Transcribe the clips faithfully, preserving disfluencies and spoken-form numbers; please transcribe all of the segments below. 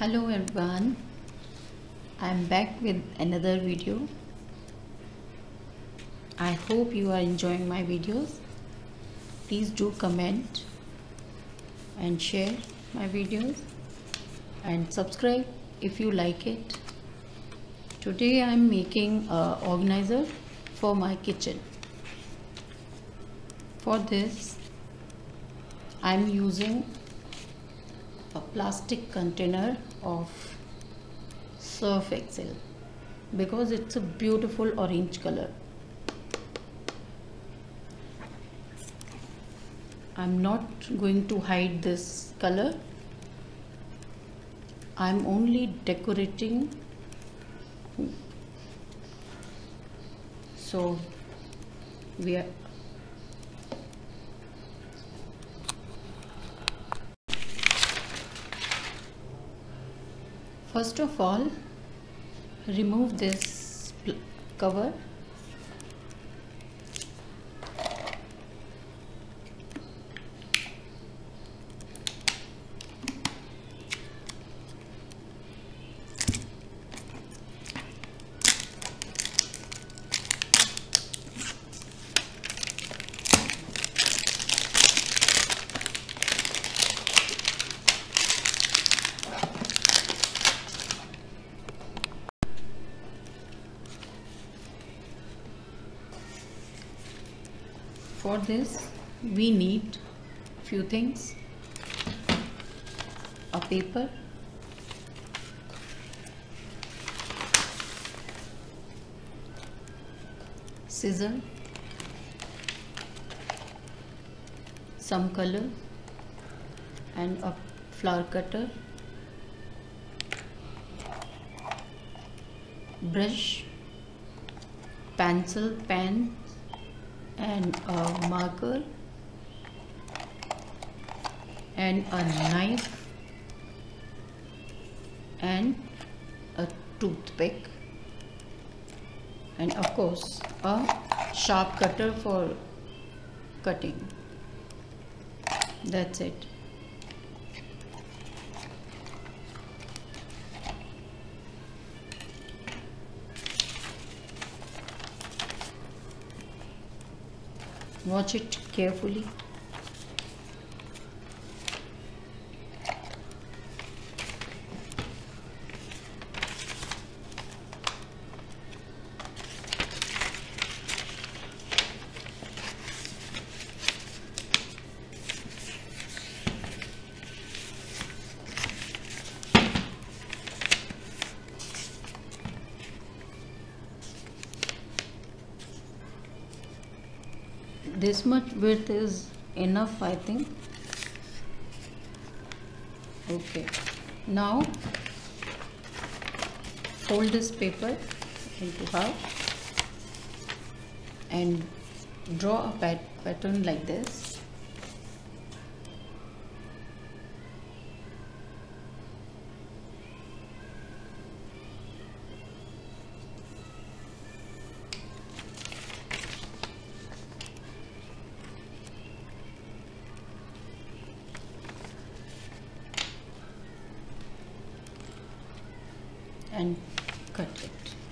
Hello everyone, I am back with another video. I hope you are enjoying my videos. Please do comment and share my videos and subscribe if you like it. Today I am making a organizer for my kitchen. For this I am using a plastic container of Surf Excel because it's a beautiful orange color. I'm not going to hide this color. I'm only decorating. So we are First of all, remove this cover. For this we need few things: a paper, scissor, some color and a flower cutter, brush, pencil, pen and a marker and a knife and a toothpick and of course a sharp cutter for cutting. That's it. Watch it carefully. This much width is enough, I think. Okay, now fold this paper into half and draw a pat pattern like this. And cut it.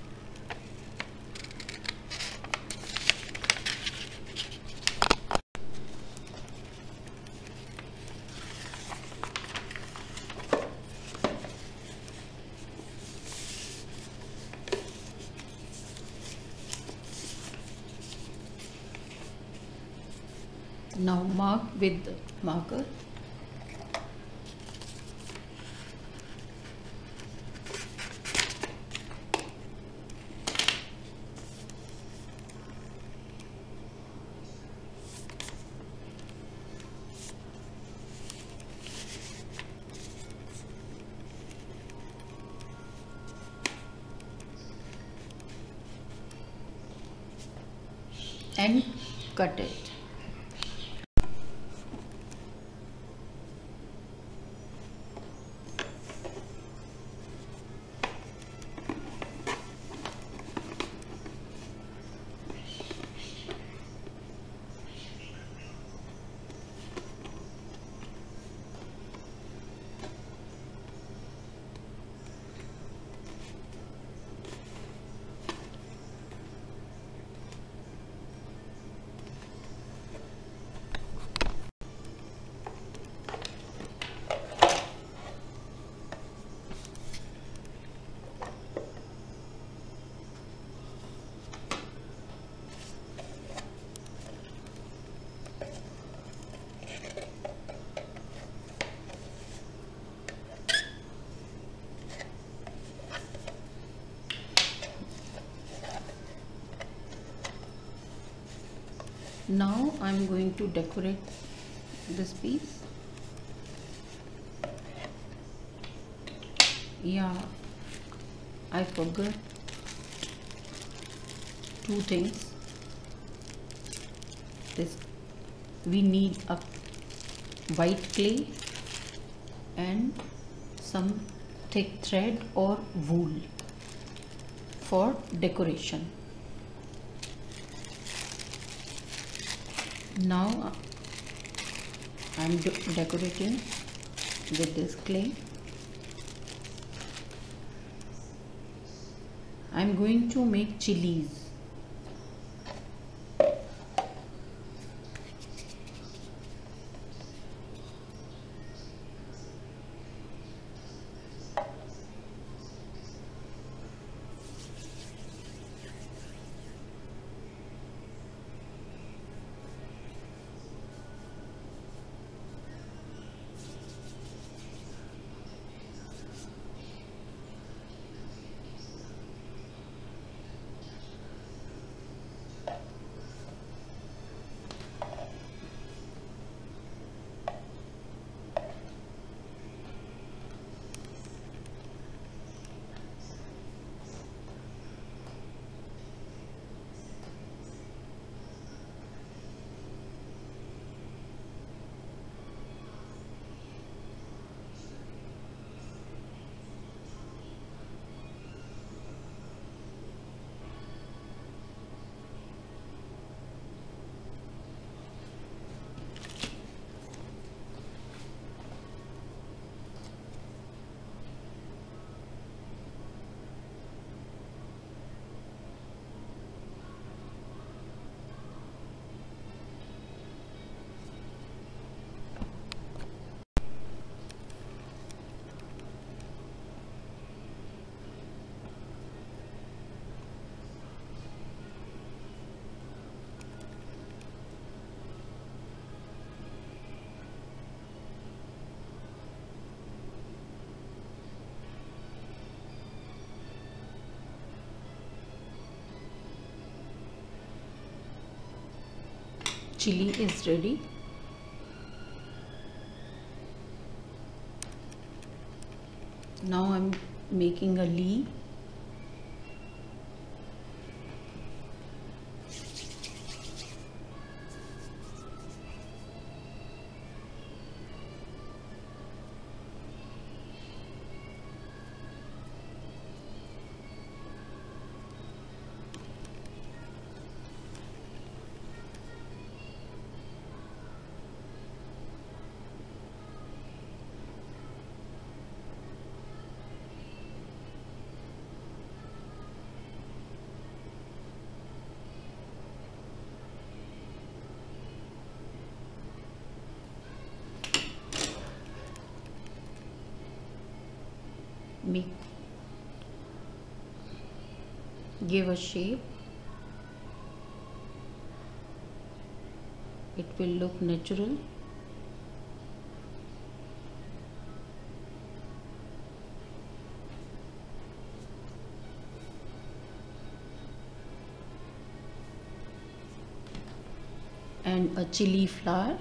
Now mark with the marker. And cut it. Now I'm going to decorate this piece. Yeah, I forgot two things. This, we need a white clay and some thick thread or wool for decoration. Now I'm decorating with this clay. I'm going to make chilies. Chili is ready. Now I'm making a leaf. Make, give a shape. It will look natural. And a chili flower.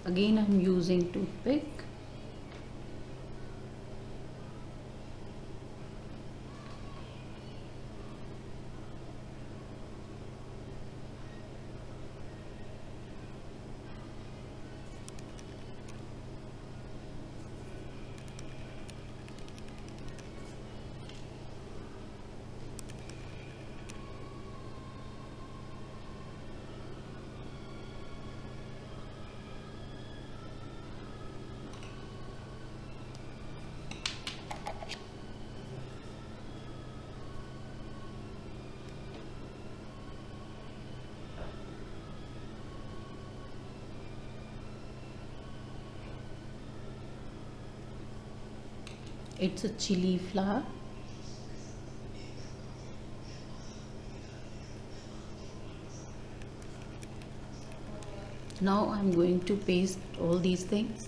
Again I'm using toothpick. It's a chili flower. Now I'm going to paste all these things.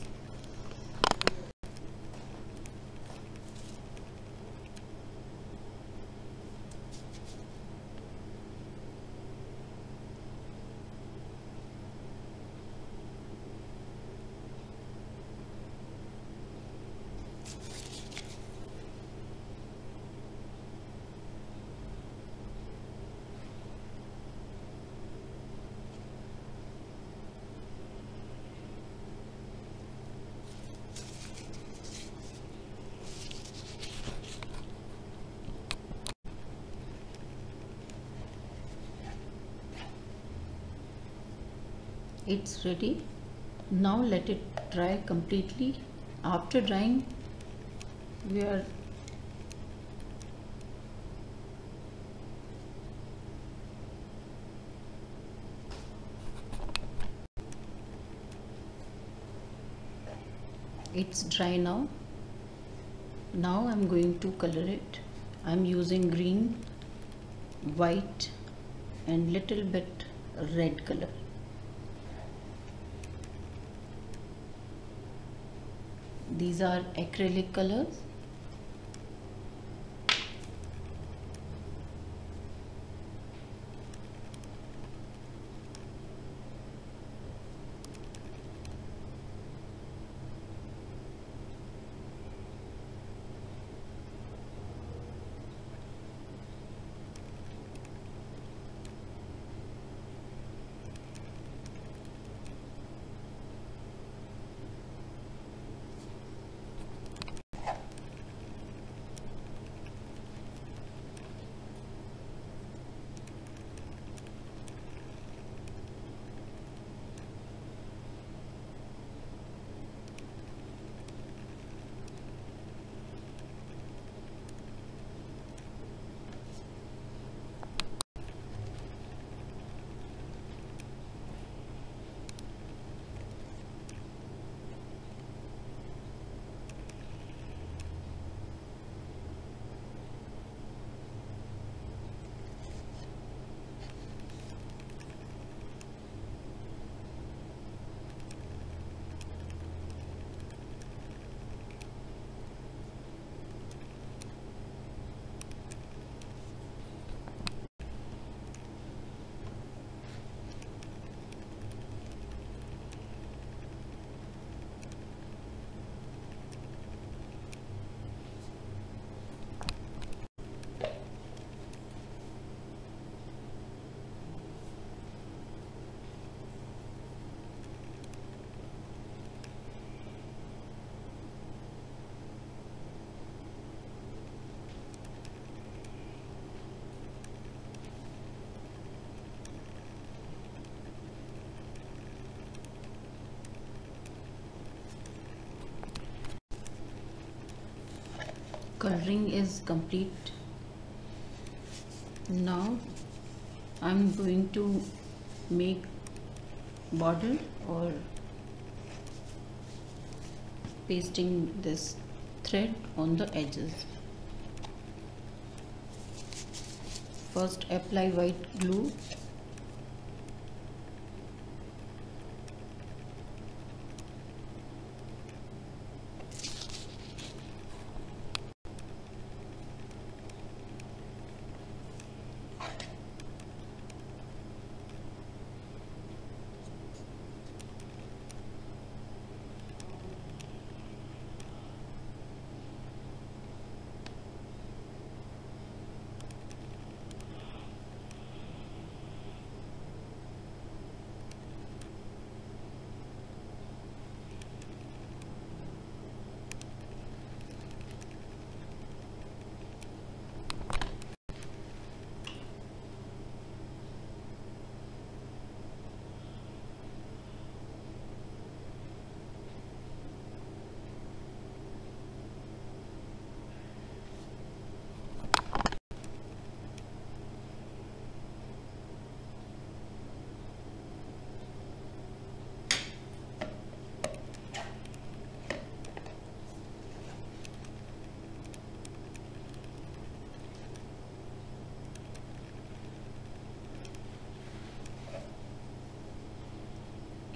It's ready. Now let it dry completely. After drying, we are it's dry now. Now I'm going to color it. I'm using green, white and little bit red color. These are acrylic colors. Coloring is complete. Now I'm going to make border or pasting this thread on the edges. First apply white glue.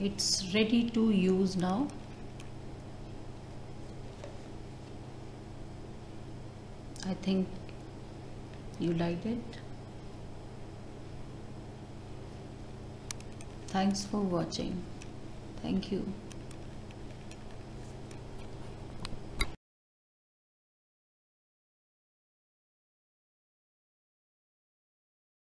it's ready to use now. I think you liked it. Thanks for watching. Thank you.